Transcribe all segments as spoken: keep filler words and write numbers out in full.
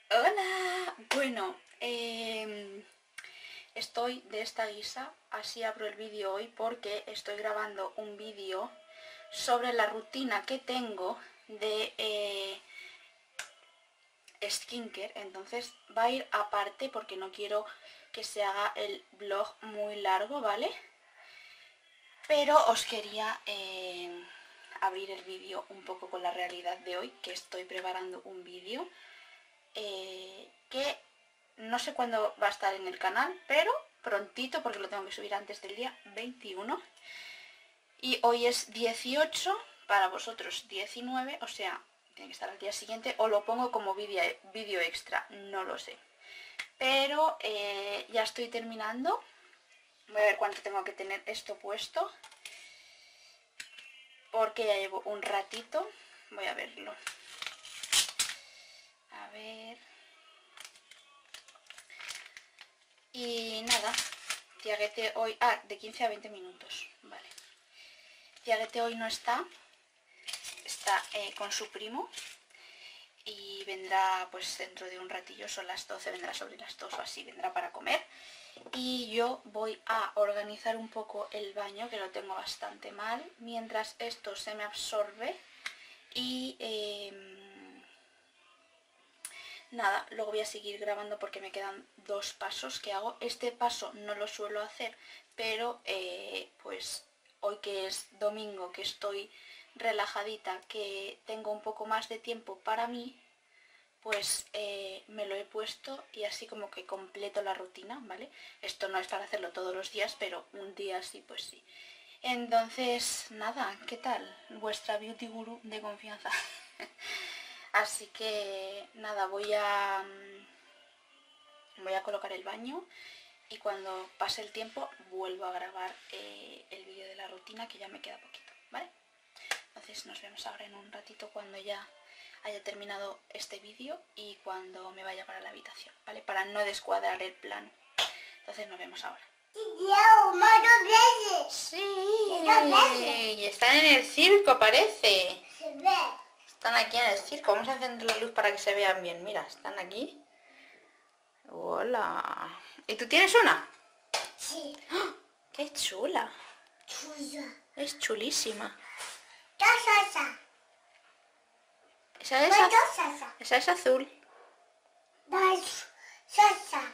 Hola, bueno, eh, estoy de esta guisa, así abro el vídeo hoy porque estoy grabando un vídeo sobre la rutina que tengo de eh, skincare, entonces va a ir aparte porque no quiero que se haga el vlog muy largo, ¿vale? Pero os quería eh, abrir el vídeo un poco con la realidad de hoy, que estoy preparando un vídeo Eh, que no sé cuándo va a estar en el canal, pero prontito porque lo tengo que subir antes del día veintiuno y hoy es dieciocho, para vosotros diecinueve, o sea, tiene que estar al día siguiente, o lo pongo como vídeo vídeo extra, no lo sé, pero eh, ya estoy terminando. Voy a ver cuánto tengo que tener esto puesto porque ya llevo un ratito. Voy a verlo, a ver. Y nada, Tiaguete hoy... Ah, de quince a veinte minutos, vale. Tiaguete hoy no está, está eh, con su primo y vendrá pues dentro de un ratillo, son las doce, vendrá sobre las dos o así, vendrá para comer. Y yo voy a organizar un poco el baño, que lo tengo bastante mal, mientras esto se me absorbe y... Eh, nada, luego voy a seguir grabando porque me quedan dos pasos que hago. Este paso no lo suelo hacer, pero eh, pues hoy que es domingo, que estoy relajadita, que tengo un poco más de tiempo para mí, pues eh, me lo he puesto y así como que completo la rutina, ¿vale? Esto no es para hacerlo todos los días, pero un día sí, pues sí. Entonces, nada, ¿qué tal? Vuestra beauty guru de confianza. Así que nada, voy a voy a colocar el baño y cuando pase el tiempo vuelvo a grabar eh, el vídeo de la rutina, que ya me queda poquito, ¿vale? Entonces nos vemos ahora en un ratito cuando ya haya terminado este vídeo y cuando me vaya para la habitación, ¿vale? Para no descuadrar el plan. Entonces nos vemos ahora. Sí, y están en el circo, parece. Se ve. Están aquí en el circo. Vamos a encender la luz para que se vean bien. Mira, están aquí. Hola. ¿Y tú tienes una? Sí. ¡Oh! ¡Qué chula! Chula. Es chulísima. Esa. Esa es, az... Esa es azul. Esa.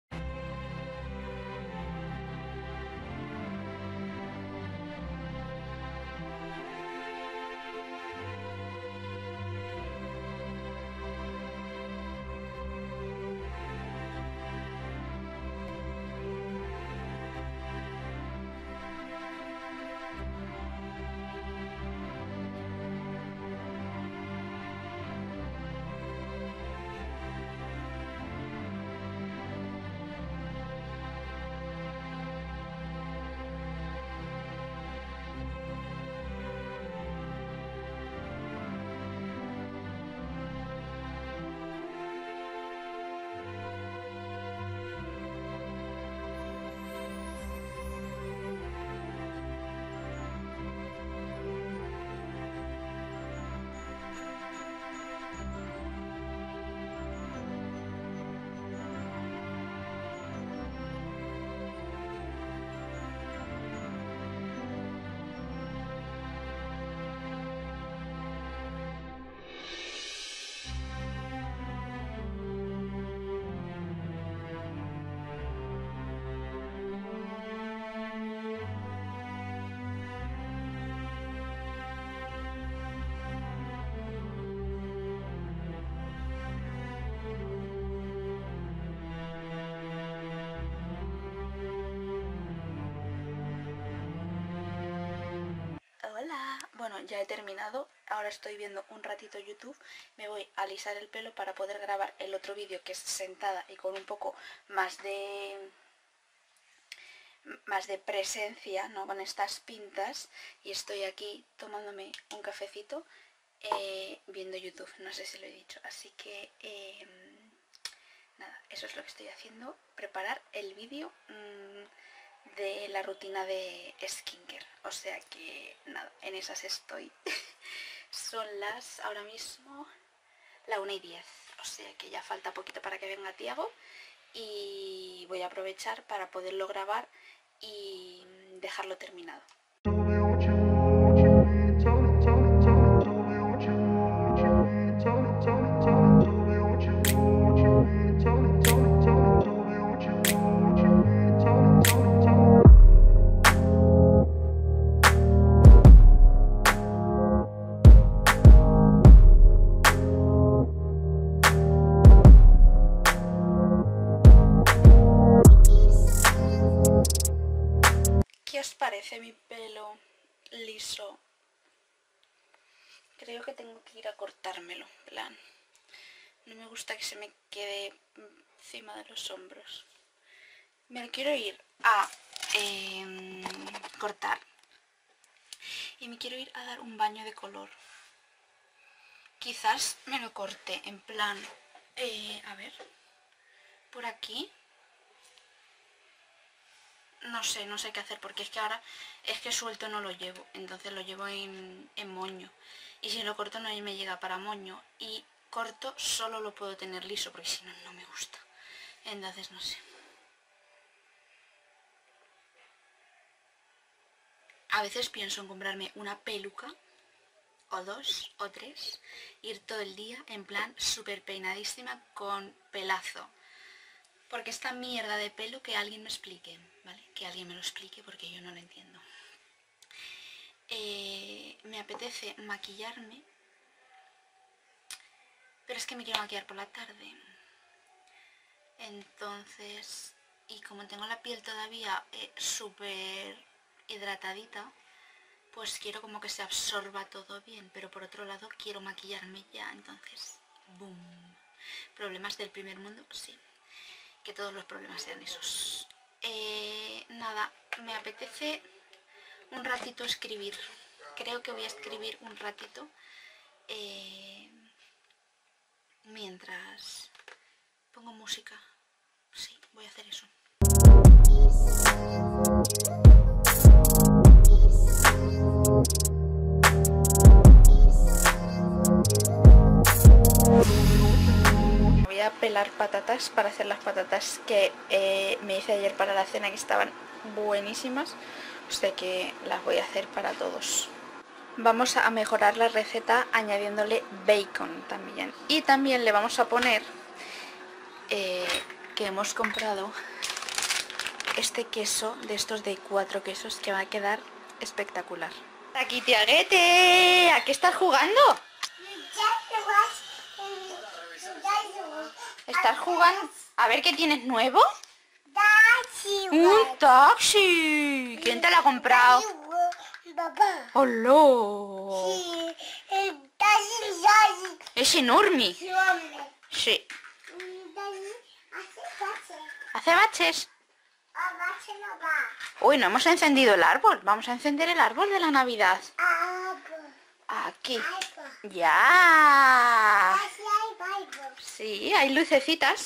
Hola. Bueno, ya he terminado. Ahora estoy viendo un ratito YouTube. Me voy a alisar el pelo para poder grabar el otro vídeo, que es sentada y con un poco más de más de presencia, ¿no? Con estas pintas. Y estoy aquí tomándome un cafecito eh, viendo YouTube. No sé si lo he dicho. Así que eh, nada, eso es lo que estoy haciendo. Preparar el vídeo mmm, de la rutina de skincare. O sea que nada, en esas estoy. Son las, ahora mismo, la una y diez. O sea que ya falta poquito para que venga Tiago y voy a aprovechar para poderlo grabar y dejarlo terminado. ¿Qué os parece mi pelo liso? Creo que tengo que ir a cortármelo, en plan. No me gusta que se me quede encima de los hombros. Me lo quiero ir a eh, cortar. Y me quiero ir a dar un baño de color. Quizás me lo corte en plan, eh, a ver, por aquí. No sé, no sé qué hacer, porque es que ahora es que suelto no lo llevo, entonces lo llevo en, en moño. Y si lo corto no me llega para moño. Y corto solo lo puedo tener liso, porque si no, no me gusta. Entonces no sé. A veces pienso en comprarme una peluca, o dos, o tres, ir todo el día en plan súper peinadísima con pelazo. Porque esta mierda de pelo que alguien me explique, ¿vale? Que alguien me lo explique porque yo no lo entiendo. Eh, me apetece maquillarme, pero es que me quiero maquillar por la tarde. Entonces, y como tengo la piel todavía eh, súper hidratadita, pues quiero como que se absorba todo bien, pero por otro lado quiero maquillarme ya, entonces, boom. ¿Problemas del primer mundo? Sí. Que todos los problemas sean esos. Eh, nada, me apetece un ratito escribir. Creo que voy a escribir un ratito eh, mientras pongo música. Sí, voy a hacer eso. Voy a pelar patatas para hacer las patatas que eh, me hice ayer para la cena, que estaban buenísimas. O sea que las voy a hacer para todos. Vamos a mejorar la receta añadiéndole bacon también. Y también le vamos a poner eh, que hemos comprado este queso de estos de cuatro quesos que va a quedar espectacular. Aquí, Tiaguete, ¿a qué estás jugando? ¿Estás jugando? A ver, ¿qué tienes nuevo? ¡Un taxi! ¿Quién te lo ha comprado? Papá. ¡Hola! Sí, el taxi Es enorme. sí. Sí. ¿Hace baches? Uy, no hemos encendido el árbol. Vamos a encender el árbol de la Navidad. Aquí. Ya. Sí, hay lucecitas.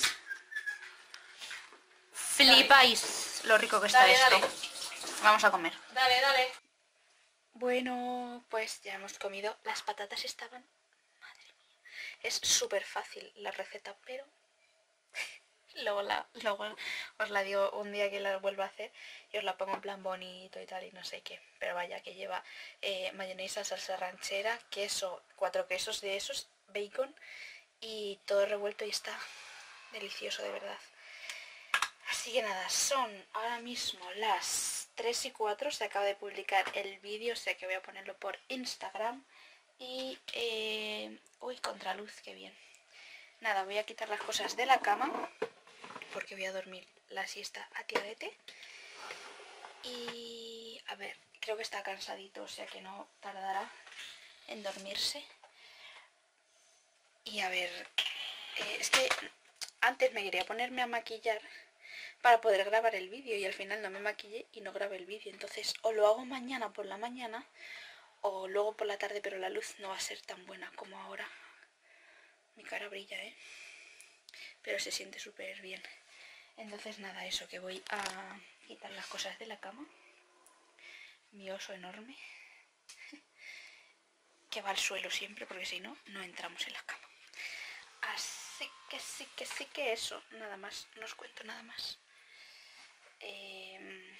Flipáis lo rico que está Dale, esto. dale. Vamos a comer. Dale, dale. Bueno, pues ya hemos comido. Las patatas estaban... Madre mía. Es súper fácil la receta, pero... luego, la, luego os la digo un día que la vuelva a hacer y os la pongo en plan bonito y tal y no sé qué. Pero vaya, que lleva eh, mayonesa, salsa ranchera, queso, cuatro quesos de esos, bacon y todo revuelto y está delicioso de verdad. Así que nada, son ahora mismo las tres y cuatro, se acaba de publicar el vídeo, o sea que voy a ponerlo por Instagram. Y... Eh, uy, contraluz, qué bien. Nada, voy a quitar las cosas de la cama, porque voy a dormir la siesta a Tiaguete. Y... a ver, creo que está cansadito, o sea que no tardará en dormirse. Y a ver, eh, es que antes me quería ponerme a maquillar para poder grabar el vídeo y al final no me maquillé y no grabé el vídeo. Entonces o lo hago mañana por la mañana o luego por la tarde, pero la luz no va a ser tan buena como ahora. Mi cara brilla, ¿eh? Pero se siente súper bien. Entonces nada, eso, que voy a quitar las cosas de la cama. Mi oso enorme. Que va al suelo siempre, porque si no, no entramos en la cama. Así sí, que sí, que sí, que eso. Nada más, no os cuento nada más. Eh...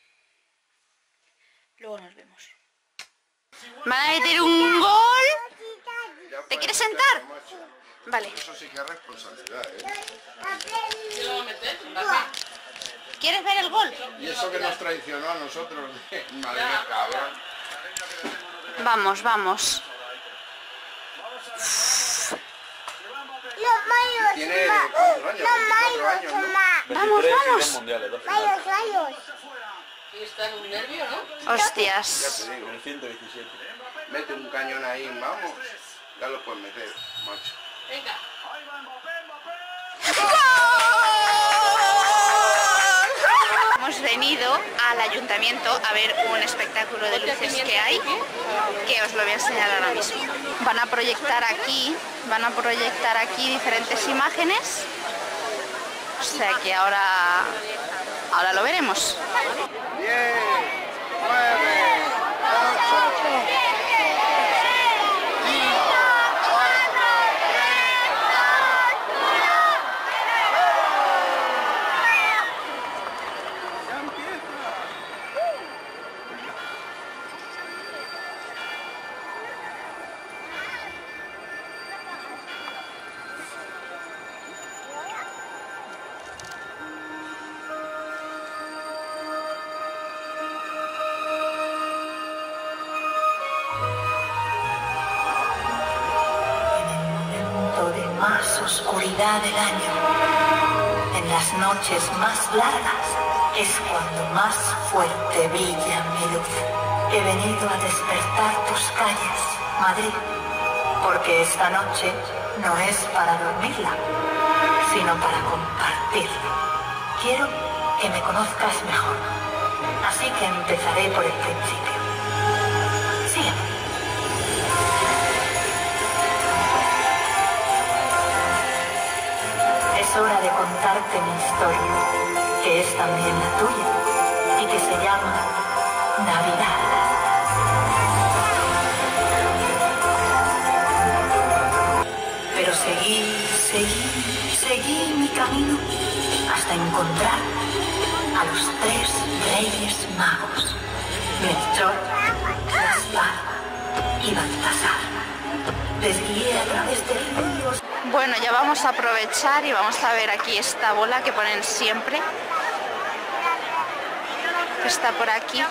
Luego nos vemos. Van a meter un gol. ¿Te quieres sentar? Vale. Eso sí que es responsabilidad, ¿eh? ¿Qué lo va a meter? ¿Quieres ver el gol? Y eso que nos traicionó a nosotros. Madre mía, cabrón. Vamos, vamos. Los mayos, Tiene ma. cuatro años, Los veinticuatro años, mayos, ¿no? ma. Vamos, vamos. mundiales, dos Mayos, mayos. Y está en un nervio, ¿no? Ya Hostias. te digo, En ciento veintisiete. mete un cañón ahí, vamos. Ya lo puedes meter, macho. Venga. Hemos venido al ayuntamiento a ver un espectáculo de luces que hay, que os lo voy a enseñar ahora mismo. Van a proyectar aquí, van a proyectar aquí diferentes imágenes. O sea que ahora, ahora lo veremos. diez, nueve, ocho, más oscuridad del año, en las noches más largas, es cuando más fuerte brilla mi luz. He venido a despertar tus calles, Madrid, porque esta noche no es para dormirla, sino para compartirla. Quiero que me conozcas mejor, así que empezaré por el principio. Sígueme. Es hora de contarte mi historia, que es también la tuya, y que se llama Navidad. Pero seguí, seguí, seguí mi camino hasta encontrar a los tres reyes magos, Melchor, Gaspar y Baltasar. Les guié a través de ríos. Bueno, ya vamos a aprovechar y vamos a ver aquí esta bola que ponen siempre. Está por aquí.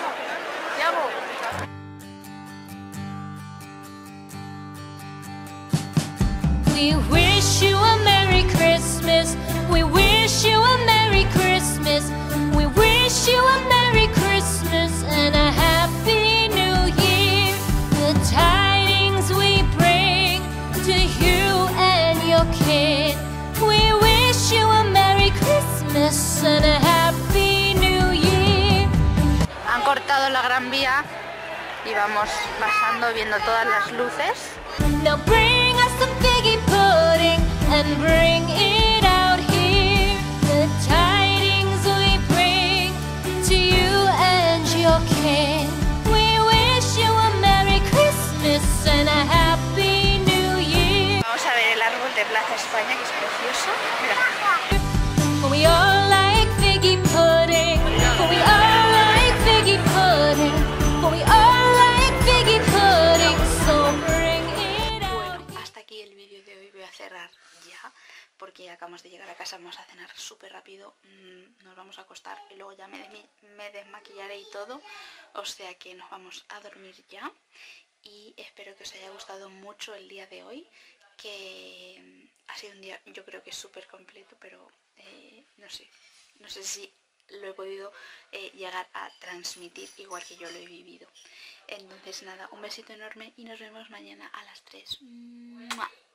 We wish you a Merry Christmas. We wish you a Merry Christmas. We wish you a Merry Christmas and a Happy New Year. The tidings we bring to you and your kid. We wish you a Merry Christmas and a Happy New Year. Han cortado la Gran Vía y vamos pasando viendo todas las luces. Now bring us some figgy pudding and bring it out here. The tidings we bring to you and your kin. We wish you a Merry Christmas and a Happy New Year. Vamos a ver el árbol de Plaza España, que es precioso. Mira. We all like figgy pudding. We all like figgy pudding. We all like figgy pudding. So bring it out. Bueno, hasta aquí el vídeo de hoy. Voy a cerrar ya porque acabamos de llegar a casa. Vamos a cenar súper rápido, mm, nos vamos a acostar y luego ya me, de me desmaquillaré y todo. O sea que nos vamos a dormir ya. Y espero que os haya gustado mucho el día de hoy, que ha sido un día, yo creo que súper completo, pero eh, no sé, no sé si lo he podido eh, llegar a transmitir igual que yo lo he vivido. Entonces nada, un besito enorme y nos vemos mañana a las tres. ¡Mua!